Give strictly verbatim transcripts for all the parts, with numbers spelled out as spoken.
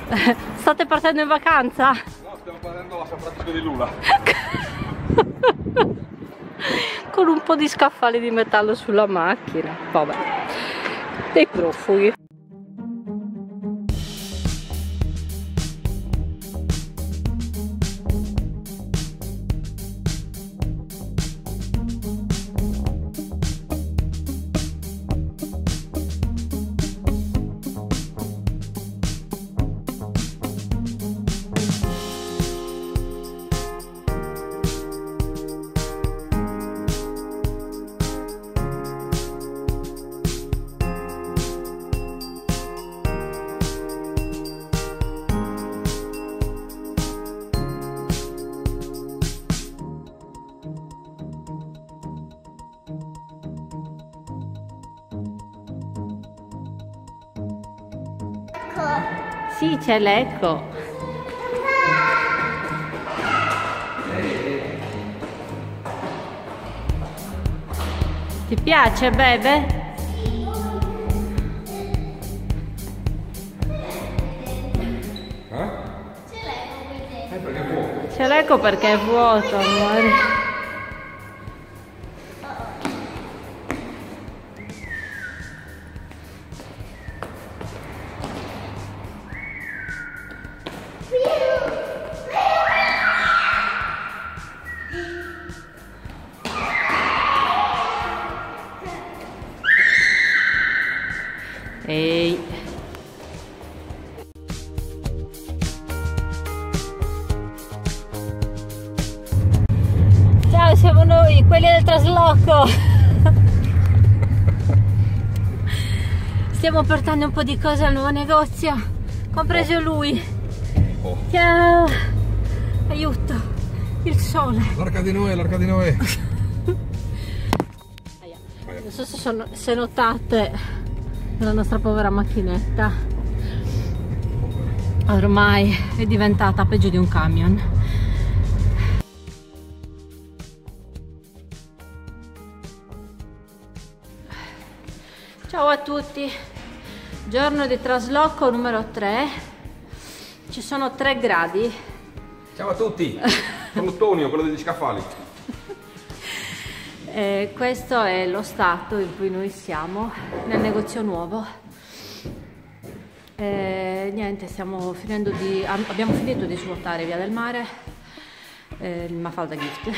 State partendo in vacanza? No, stiamo partendo a San Francisco di Lula. Con un po' di scaffali di metallo sulla macchina. Vabbè, dei profughi. Sì, c'è l'eco. Ti piace, bebe? Eh? Eh, perché è vuoto. C'è l'eco perché è vuoto, amore. Ehi. Ciao, siamo noi, quelli del trasloco. Stiamo portando un po' di cose al nuovo negozio, compreso lui. Oh. Ciao. Aiuto, il sole. L'arca di Noè, l'arca di Noè. Non so se, sono, se notate la nostra povera macchinetta ormai è diventata peggio di un camion. Ciao a tutti, giorno di trasloco numero tre, ci sono tre gradi. Ciao a tutti, sono Tonio, quello degli scaffali. Eh, questo è lo stato in cui noi siamo nel negozio nuovo. Eh, niente, stiamo finendo di, abbiamo finito di svuotare Via del Mare, eh, il Mafalda Gift.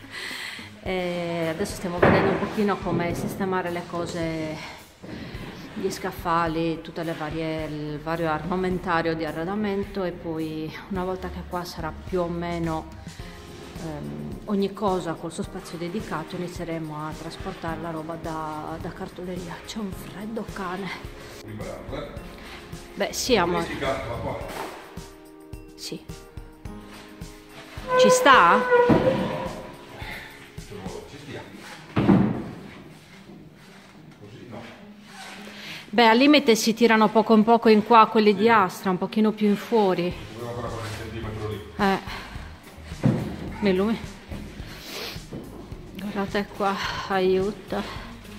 E adesso stiamo vedendo un pochino come sistemare le cose, gli scaffali, tutte le varie, il vario armamentario di arredamento, e poi una volta che qua sarà più o meno Um, ogni cosa col suo spazio dedicato, inizieremo a trasportare la roba da, da cartoleria. C'è un freddo cane. Beh sì, amore. Sì. Ci sta? Ci stia. Così no. Beh, al limite si tirano poco in poco in qua quelli di Astra, un pochino più in fuori. Eh. Lui. Guardate qua, aiuto.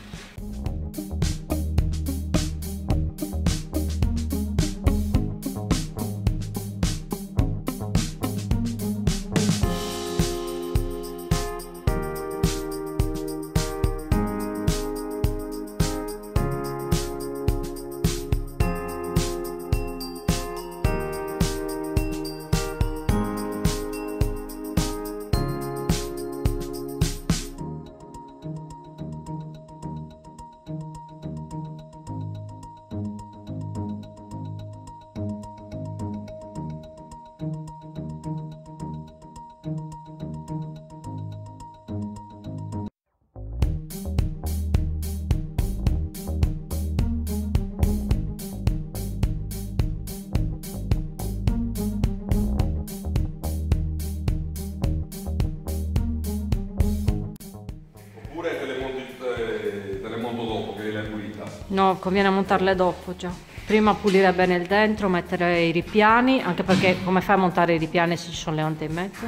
No, conviene montarle dopo già. Prima pulire bene il dentro, mettere i ripiani, anche perché come fai a montare i ripiani se ci sono le onde in mezzo?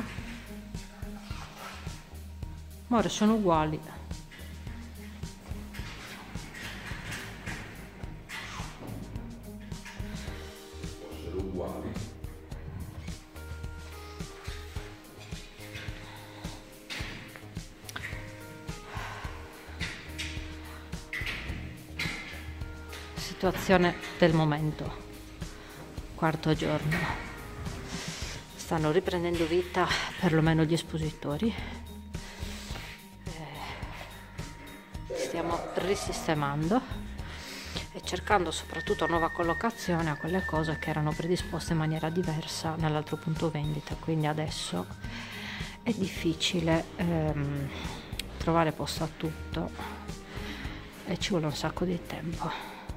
Ora sono uguali. Fossero uguali. situazione del momento. Quarto giorno. Stanno riprendendo vita perlomeno gli espositori. Eh, stiamo risistemando e cercando soprattutto nuova collocazione a quelle cose che erano predisposte in maniera diversa nell'altro punto vendita. Quindi adesso è difficile ehm, trovare posto a tutto e ci vuole un sacco di tempo.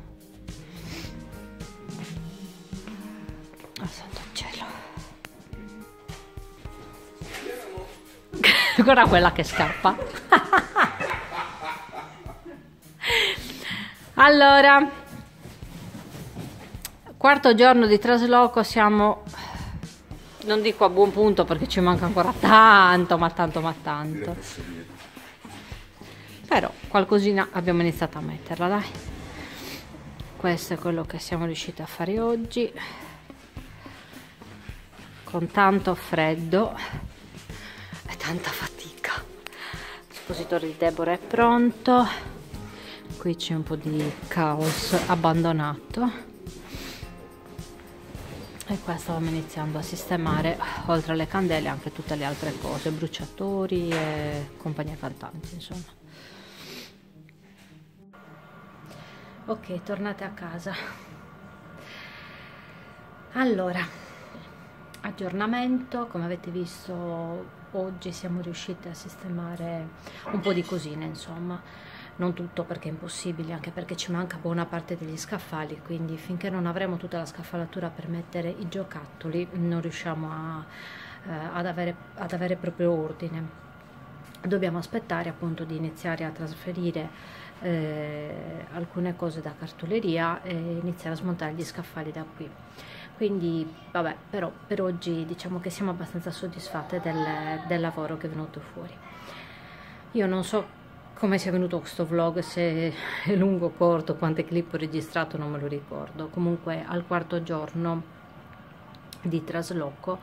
Oh santo cielo. Guarda quella che scappa. Allora, quarto giorno di trasloco, siamo, non dico a buon punto perché ci manca ancora tanto, ma tanto, ma tanto. Però qualcosina abbiamo iniziato a metterla, dai. Questo è quello che siamo riusciti a fare oggi, con tanto freddo e tanta fatica. L'espositore di Deborah è pronto. Qui c'è un po' di caos abbandonato e qua stavamo iniziando a sistemare, oltre alle candele, anche tutte le altre cose, bruciatori e compagnia cantante, insomma. Ok, tornate a casa. Allora, aggiornamento, come avete visto oggi siamo riusciti a sistemare un po' di cosine, insomma. Non tutto perché è impossibile, anche perché ci manca buona parte degli scaffali, quindi finché non avremo tutta la scaffalatura per mettere i giocattoli non riusciamo a, eh, ad, avere, ad avere proprio ordine. Dobbiamo aspettare appunto di iniziare a trasferire eh, alcune cose da cartoleria e iniziare a smontare gli scaffali da qui. Quindi vabbè, però per oggi diciamo che siamo abbastanza soddisfatte del, del lavoro che è venuto fuori. Io non so come sia venuto questo vlog, se è lungo o corto, quante clip ho registrato non me lo ricordo. Comunque al quarto giorno di trasloco,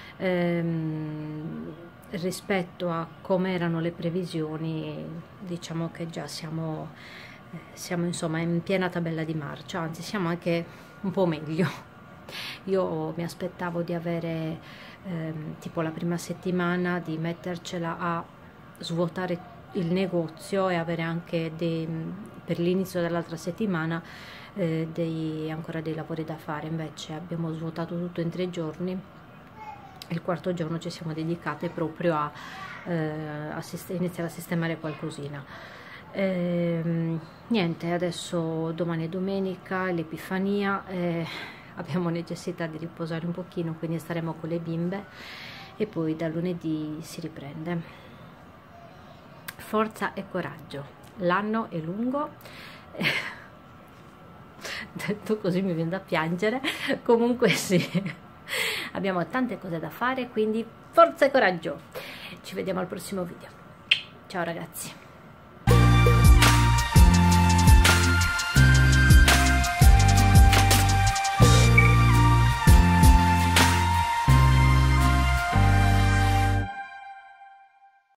ehm, rispetto a come erano le previsioni, diciamo che già siamo, eh, siamo insomma in piena tabella di marcia, anzi siamo anche un po' meglio. Io mi aspettavo di avere ehm, tipo la prima settimana di mettercela a svuotare il negozio e avere anche dei, per l'inizio dell'altra settimana eh, dei, ancora dei lavori da fare. Invece abbiamo svuotato tutto in tre giorni. Il quarto giorno ci siamo dedicate proprio a, eh, a iniziare a sistemare qualcosina. E, niente, adesso domani è domenica, è l'Epifania, eh, abbiamo necessità di riposare un pochino, quindi staremo con le bimbe e poi da lunedì si riprende. Forza e coraggio, l'anno è lungo, detto così mi viene da piangere, comunque sì, abbiamo tante cose da fare, quindi forza e coraggio. Ci vediamo al prossimo video. Ciao ragazzi.